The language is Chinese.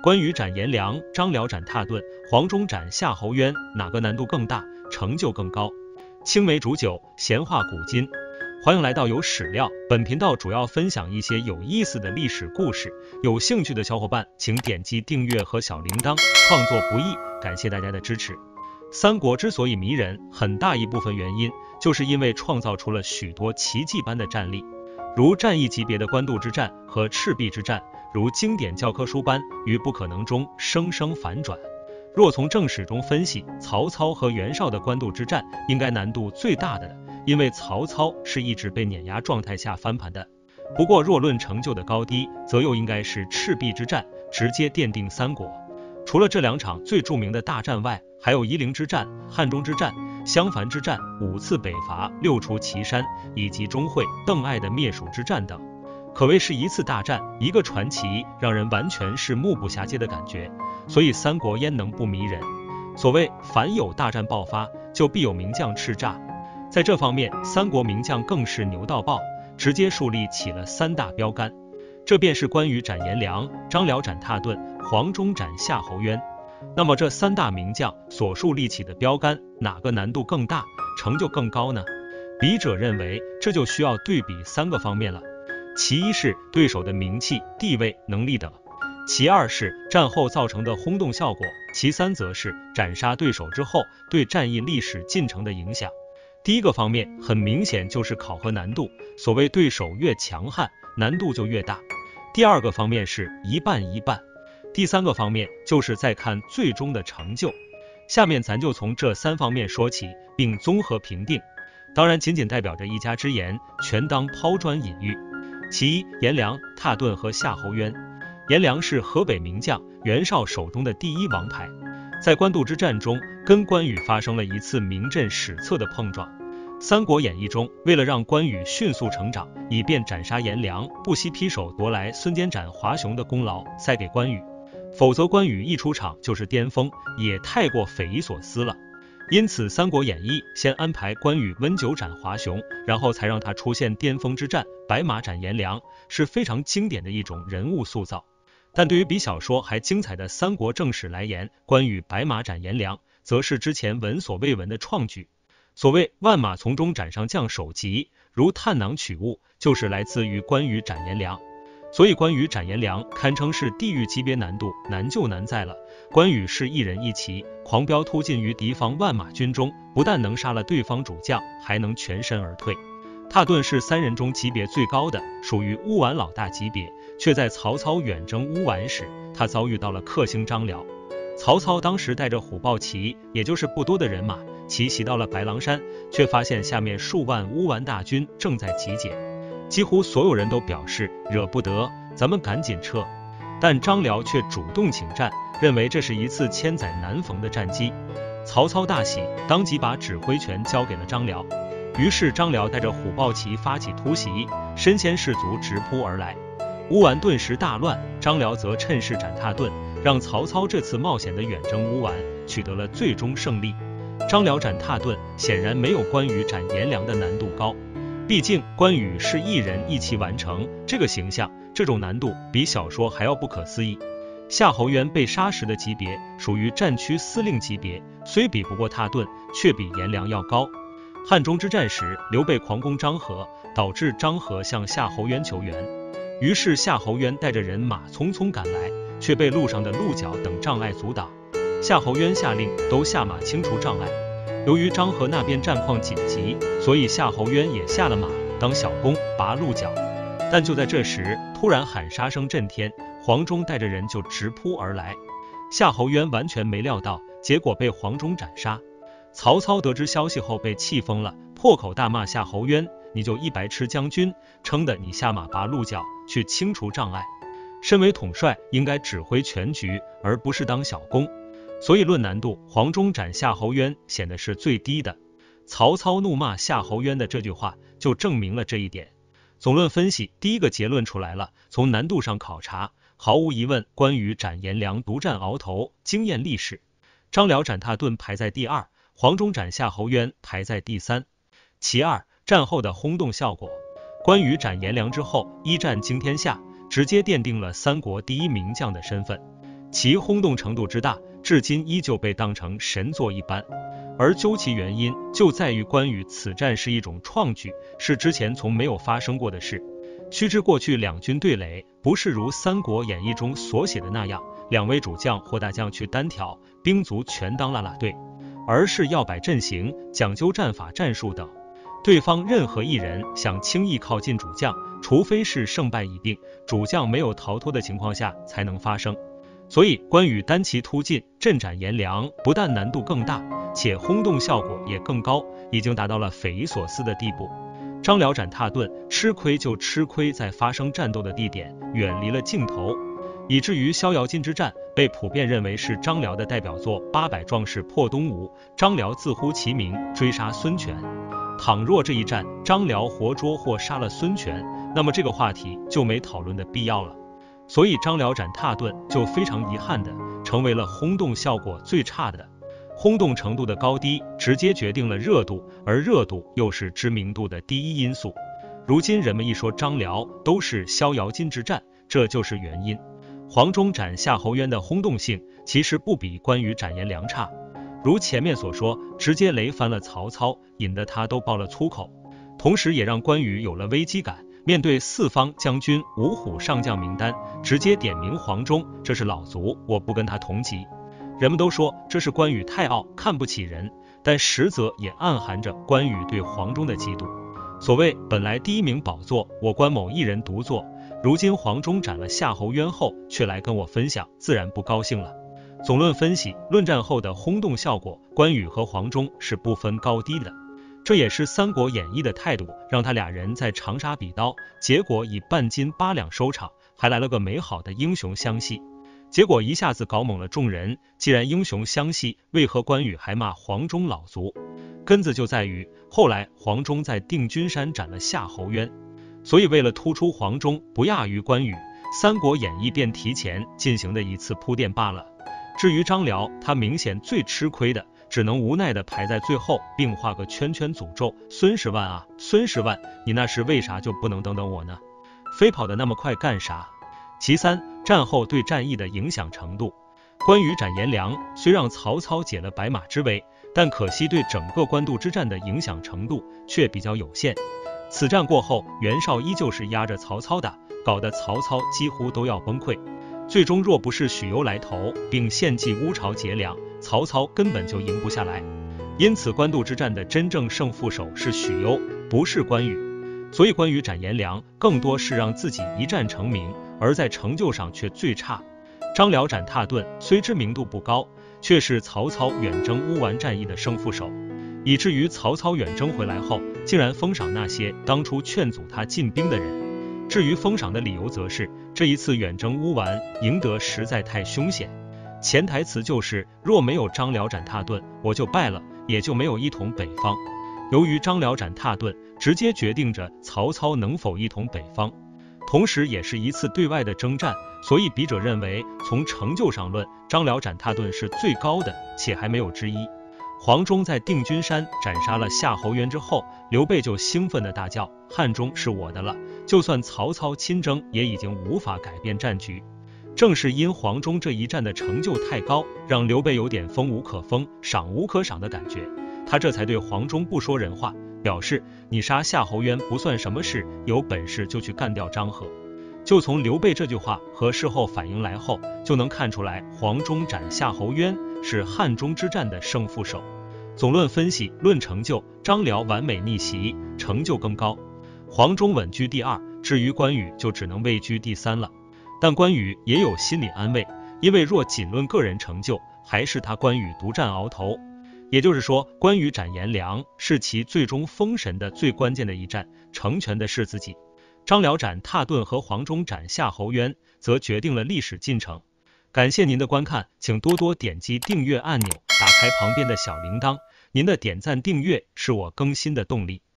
关羽斩颜良，张辽斩蹋顿，黄忠斩夏侯渊，哪个难度更大，成就更高？青梅煮酒，闲话古今。欢迎来到有史料，本频道主要分享一些有意思的历史故事，有兴趣的小伙伴请点击订阅和小铃铛。创作不易，感谢大家的支持。三国之所以迷人，很大一部分原因就是因为创造出了许多奇迹般的战例，如战役级别的官渡之战和赤壁之战，如经典教科书般于不可能中生生反转。若从正史中分析，曹操和袁绍的官渡之战应该难度最大的，因为曹操是一直被碾压状态下翻盘的。不过若论成就的高低，则又应该是赤壁之战，直接奠定三国。除了这两场最著名的大战外，还有夷陵之战、汉中之战、襄樊之战、5次北伐、6出祁山，以及钟会、邓艾的灭蜀之战等，可谓是一次大战，一个传奇，让人完全是目不暇接的感觉。所以三国焉能不迷人？所谓凡有大战爆发，就必有名将叱咤。在这方面，三国名将更是牛到爆，直接树立起了三大标杆。这便是关羽斩颜良，张辽斩蹋顿，黄忠斩夏侯渊。那么这三大名将所树立起的标杆，哪个难度更大，成就更高呢？笔者认为，这就需要对比三个方面了。其一是对手的名气、地位、能力等，其二是战后造成的轰动效果，其三则是斩杀对手之后对战役历史进程的影响。第一个方面很明显就是考核难度，所谓对手越强悍，难度就越大。第二个方面是一半一半。第三个方面就是再看最终的成就。下面咱就从这三方面说起，并综合评定。当然仅仅代表着一家之言，全当抛砖引玉。其一，颜良、蹋顿和夏侯渊。颜良是河北名将，袁绍手中的第一王牌，在官渡之战中跟关羽发生了一次名震史册的碰撞。三国演义中，为了让关羽迅速成长，以便斩杀颜良，不惜劈手夺来孙坚斩华雄的功劳塞给关羽，否则关羽一出场就是巅峰，也太过匪夷所思了。因此三国演义先安排关羽温酒斩华雄，然后才让他出现巅峰之战白马斩颜良，是非常经典的一种人物塑造。但对于比小说还精彩的三国正史来言，关羽白马斩颜良则是之前闻所未闻的创举。所谓万马从中斩上将首级，如探囊取物，就是来自于关羽斩颜良。所以关羽斩颜良堪称是地狱级别难度，难就难在了关羽是一人一骑，狂飙突进于敌方万马军中，不但能杀了对方主将，还能全身而退。蹋顿是三人中级别最高的，属于乌丸老大级别，却在曹操远征乌丸时，他遭遇到了克星张辽。曹操当时带着虎豹骑，也就是不多的人马，骑到了白狼山，却发现下面数万乌丸大军正在集结，几乎所有人都表示惹不得，咱们赶紧撤。但张辽却主动请战，认为这是一次千载难逢的战机。曹操大喜，当即把指挥权交给了张辽。于是张辽带着虎豹骑发起突袭，身先士卒直扑而来，乌丸顿时大乱。张辽则趁势斩蹋顿，让曹操这次冒险的远征乌丸取得了最终胜利。张辽斩蹋顿显然没有关羽斩颜良的难度高，毕竟关羽是一人一骑完成，这个形象，这种难度比小说还要不可思议。夏侯渊被杀时的级别属于战区司令级别，虽比不过蹋顿，却比颜良要高。汉中之战时，刘备狂攻张合，导致张合向夏侯渊求援，于是夏侯渊带着人马匆匆赶来，却被路上的鹿角等障碍阻挡。夏侯渊下令都下马清除障碍。由于张合那边战况紧急，所以夏侯渊也下了马当小弓拔鹿角。但就在这时，突然喊杀声震天，黄忠带着人就直扑而来。夏侯渊完全没料到，结果被黄忠斩杀。曹操得知消息后被气疯了，破口大骂夏侯渊，你就一白痴将军，撑得你下马拔鹿角去清除障碍。身为统帅，应该指挥全局，而不是当小工。所以论难度，黄忠斩夏侯渊显得是最低的。曹操怒骂夏侯渊的这句话就证明了这一点。总论分析，第一个结论出来了，从难度上考察，毫无疑问，关羽斩颜良独占鳌头，惊艳历史。张辽斩蹋顿排在第二，黄忠斩夏侯渊排在第三。其二，战后的轰动效果。关羽斩颜良之后，一战惊天下，直接奠定了三国第一名将的身份。 其轰动程度之大，至今依旧被当成神作一般。而究其原因，就在于关羽此战是一种创举，是之前从没有发生过的事。须知过去两军对垒，不是如《三国演义》中所写的那样，两位主将或大将去单挑，兵卒全当啦啦队，而是要摆阵型，讲究战法战术等。对方任何一人想轻易靠近主将，除非是胜败已定，主将没有逃脱的情况下才能发生。所以关羽单骑突进，阵斩颜良，不但难度更大，且轰动效果也更高，已经达到了匪夷所思的地步。张辽斩踏顿，吃亏就吃亏在发生战斗的地点远离了镜头，以至于逍遥津之战被普遍认为是张辽的代表作。800壮士破东吴，张辽自呼其名，追杀孙权。倘若这一战张辽活捉或杀了孙权，那么这个话题就没讨论的必要了。所以张辽斩踏顿就非常遗憾的成为了轰动效果最差的。轰动程度的高低直接决定了热度，而热度又是知名度的第一因素。如今人们一说张辽，都是逍遥津之战，这就是原因。黄忠斩夏侯渊的轰动性其实不比关羽斩颜良差。如前面所说，直接雷翻了曹操，引得他都爆了粗口，同时也让关羽有了危机感。面对四方将军五虎上将名单，直接点名黄忠，这是老卒，我不跟他同级。人们都说这是关羽太傲，看不起人，但实则也暗含着关羽对黄忠的嫉妒。所谓本来第一名宝座，我关某一人独坐，如今黄忠斩了夏侯渊后，却来跟我分享，自然不高兴了。总论分析，论战后的轰动效果，关羽和黄忠是不分高低的。这也是《三国演义》的态度，让他俩人在长沙比刀，结果以半斤8两收场，还来了个美好的英雄相戏。结果一下子搞懵了众人，既然英雄相戏，为何关羽还骂黄忠老卒？根子就在于后来黄忠在定军山斩了夏侯渊，所以为了突出黄忠不亚于关羽，《三国演义》便提前进行的一次铺垫罢了。至于张辽，他明显最吃亏的，只能无奈的排在最后，并画个圈圈诅咒孙十万啊，孙十万，你那时为啥就不能等等我呢？飞跑的那么快干啥？其三，战后对战役的影响程度。关羽斩颜良虽让曹操解了白马之围，但可惜对整个官渡之战的影响程度却比较有限。此战过后，袁绍依旧是压着曹操打，搞得曹操几乎都要崩溃。最终若不是许攸来投，并献计乌巢劫粮，曹操根本就赢不下来。因此官渡之战的真正胜负手是许攸，不是关羽。所以关羽斩颜良更多是让自己一战成名，而在成就上却最差。张辽斩踏顿虽知名度不高，却是曹操远征乌丸战役的胜负手，以至于曹操远征回来后，竟然封赏那些当初劝阻他进兵的人。至于封赏的理由，则是这一次远征乌丸赢得实在太凶险，潜台词就是若没有张辽斩踏顿，我就败了，也就没有一统北方。由于张辽斩踏顿直接决定着曹操能否一统北方，同时也是一次对外的征战，所以笔者认为从成就上论，张辽斩踏顿是最高的，且还没有之一。黄忠在定军山斩杀了夏侯渊之后，刘备就兴奋的大叫，汉中是我的了，就算曹操亲征也已经无法改变战局。正是因黄忠这一战的成就太高，让刘备有点封无可封，赏无可赏的感觉，他这才对黄忠不说人话，表示你杀夏侯渊不算什么事，有本事就去干掉张合。就从刘备这句话和事后反应来后，就能看出来黄忠斩夏侯渊是汉中之战的胜负手。总论分析，论成就，张辽完美逆袭，成就更高，黄忠稳居第二，至于关羽就只能位居第三了。但关羽也有心理安慰，因为若仅论个人成就，还是他关羽独占鳌头。也就是说，关羽斩颜良是其最终封神的最关键的一战，成全的是自己。张辽斩踏顿和黄忠斩夏侯渊则决定了历史进程。感谢您的观看，请多多点击订阅按钮，打开旁边的小铃铛，您的点赞订阅是我更新的动力。